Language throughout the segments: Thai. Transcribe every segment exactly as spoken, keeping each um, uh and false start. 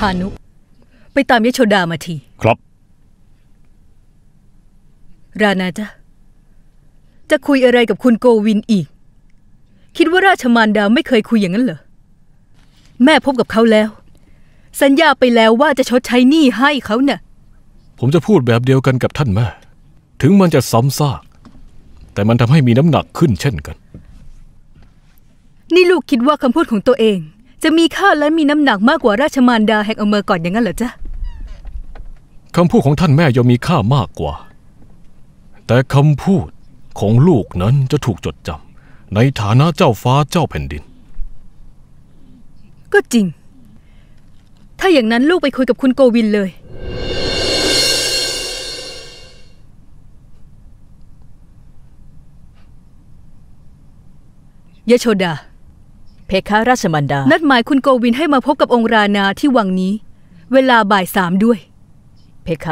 านุไปตามยโชดามาทีครับรานาจ๊ะจะคุยอะไรกับคุณโกวินอีกคิดว่าราชมารดาไม่เคยคุยอย่างนั้นเหรอแม่พบกับเขาแล้วสัญญาไปแล้วว่าจะชดใช้หนี้ให้เขาเน่ะผมจะพูดแบบเดียวกันกับท่านแม่ถึงมันจะซ้ำซากแต่มันทำให้มีน้ำหนักขึ้นเช่นกันนี่ลูกคิดว่าคำพูดของตัวเองจะมีค่าและมีน้ำหนักมากกว่าราชมารดาแห่งอเมริกาอย่างนั้นเหรอจ๊ะคำพูดของท่านแม่ย่อมมีค่ามากกว่าแต่คำพูดของลูกนั้นจะถูกจดจำในฐานะเจ้าฟ้าเจ้าแผ่นดินก็จริงถ้าอย่างนั้นลูกไปคุยกับคุณโกวินเลยยโชดาเพคะราชมารดานัดหมายคุณโกวินให้มาพบกับองค์รานาที่วังนี้เวลาบ่ายสามด้วยเพคะ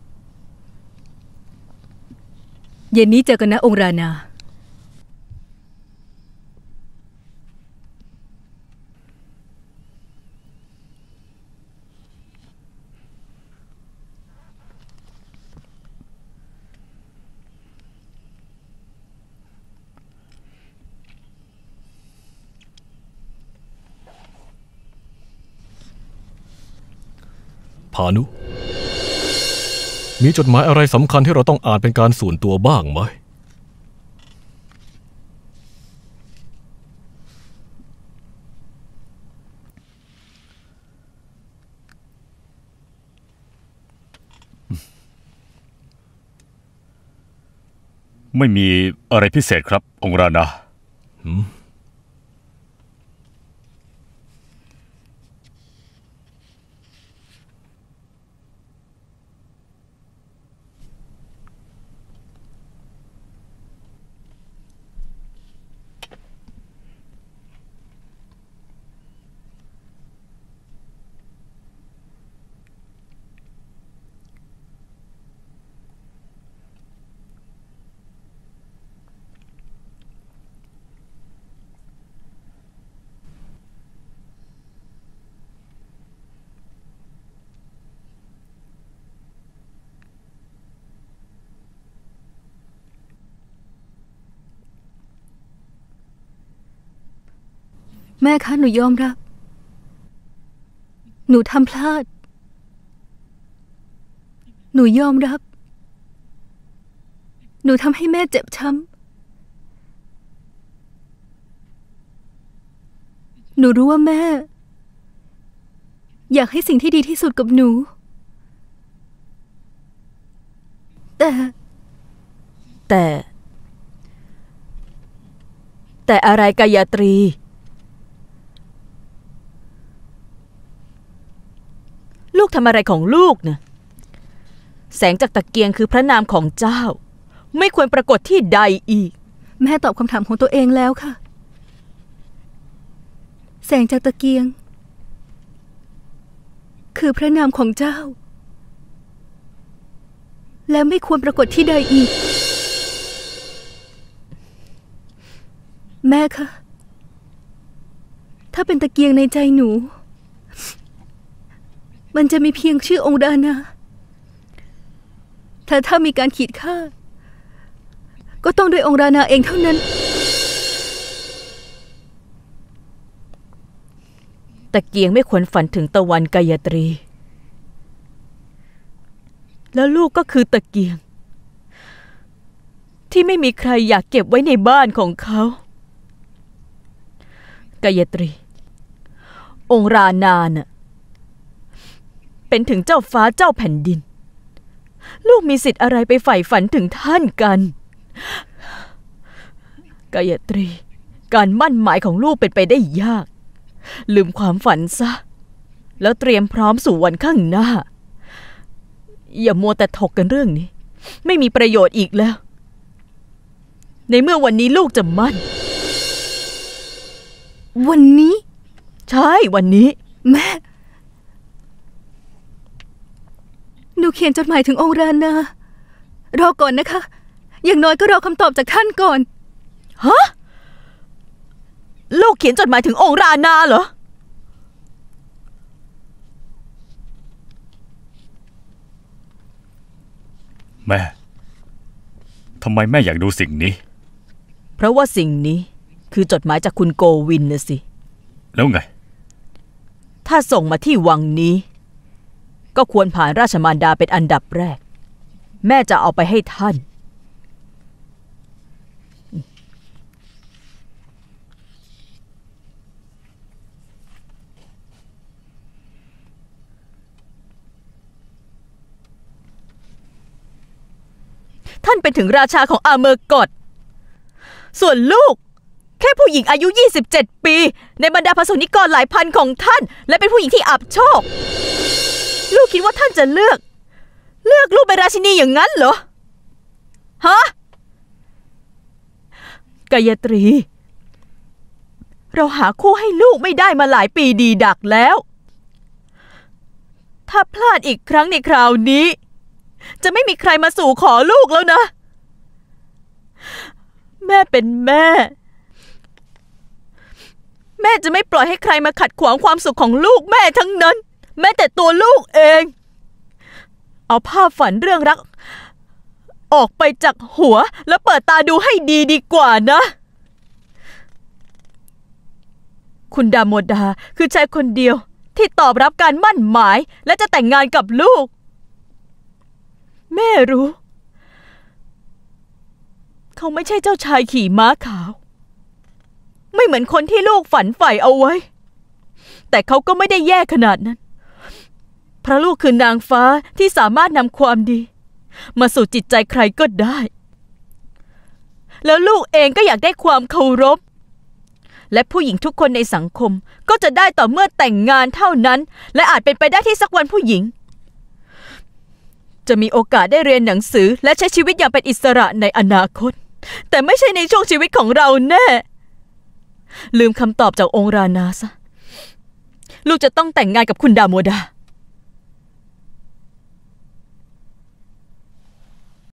เย็นนี้เจอกันนะองค์รานาพานุมีจดหมายอะไรสำคัญที่เราต้องอ่านเป็นการส่วนตัวบ้างไหมไม่มีอะไรพิเศษครับองค์รานาแม่คะหนูยอมรับหนูทำพลาดหนูยอมรับหนูทำให้แม่เจ็บช้ำหนูรู้ว่าแม่อยากให้สิ่งที่ดีที่สุดกับหนูแต่แต่แต่อะไรกายตรีลูกทำอะไรของลูกนะแสงจากตะเกียงคือพระนามของเจ้าไม่ควรปรากฏที่ใดอีกแม่ตอบคำถามของตัวเองแล้วค่ะแสงจากตะเกียงคือพระนามของเจ้าและไม่ควรปรากฏที่ใดอีกแม่คะถ้าเป็นตะเกียงในใจหนูมันจะมีเพียงชื่อองค์รานาแต่ถ้ามีการขีดค่าก็ต้องด้วยองค์รานาเองเท่านั้นตะเกียงไม่ควรฝันถึงตะวันกายตรีแล้วลูกก็คือตะเกียงที่ไม่มีใครอยากเก็บไว้ในบ้านของเขากายตรีองค์รานาน่ะเป็นถึงเจ้าฟ้าเจ้าแผ่นดินลูกมีสิทธิ์อะไรไปใฝ่ฝันถึงท่านกันกายตรีการมั่นหมายของลูกเป็นไปได้ยากลืมความฝันซะแล้วเตรียมพร้อมสู่วันข้างหน้าอย่ามัวแต่ถกกันเรื่องนี้ไม่มีประโยชน์อีกแล้วในเมื่อวันนี้ลูกจะมั่นวันนี้ใช่วันนี้แม่หนูเขียนจดหมายถึงองค์รานารอก่อนนะคะอย่างน้อยก็รอคำตอบจากท่านก่อนฮะลูกเขียนจดหมายถึงองค์รานาเหรอแม่ทำไมแม่อยากดูสิ่งนี้เพราะว่าสิ่งนี้คือจดหมายจากคุณโกวินนะสิแล้วไงถ้าส่งมาที่วังนี้ก็ควรผ่านราชมารดาเป็นอันดับแรกแม่จะเอาไปให้ท่านท่านเป็นถึงราชาของอาเมอร์กอดส่วนลูกแค่ผู้หญิงอายุยี่สิบเจ็ดปีในบรรดาพระสงฆ์นิกรหลายพันของท่านและเป็นผู้หญิงที่อับโชคลูกคิดว่าท่านจะเลือกเลือกลูกเป็นราชินีอย่างนั้นเหรอฮะกายตรีเราหาคู่ให้ลูกไม่ได้มาหลายปีดีดักแล้วถ้าพลาดอีกครั้งในคราวนี้จะไม่มีใครมาสู่ขอลูกแล้วนะแม่เป็นแม่แม่จะไม่ปล่อยให้ใครมาขัดขวางความสุขของลูกแม่ทั้งนั้นแม้แต่ตัวลูกเองเอาภาพฝันเรื่องรักออกไปจากหัวแล้วเปิดตาดูให้ดีดีกว่านะคุณดาโมดาคือชายคนเดียวที่ตอบรับการมั่นหมายและจะแต่งงานกับลูกแม่รู้เขาไม่ใช่เจ้าชายขี่ม้าขาวไม่เหมือนคนที่ลูกฝันใฝ่เอาไว้แต่เขาก็ไม่ได้แย่ขนาดนั้นเพราะลูกคือนางฟ้าที่สามารถนำความดีมาสู่จิตใจใครก็ได้แล้วลูกเองก็อยากได้ความเคารพและผู้หญิงทุกคนในสังคมก็จะได้ต่อเมื่อแต่งงานเท่านั้นและอาจเป็นไปได้ที่สักวันผู้หญิงจะมีโอกาสได้เรียนหนังสือและใช้ชีวิตอย่างเป็นอิสระในอนาคตแต่ไม่ใช่ในช่วงชีวิตของเราแน่ลืมคำตอบจากองค์รานาซะลูกจะต้องแต่งงานกับคุณดาโมดา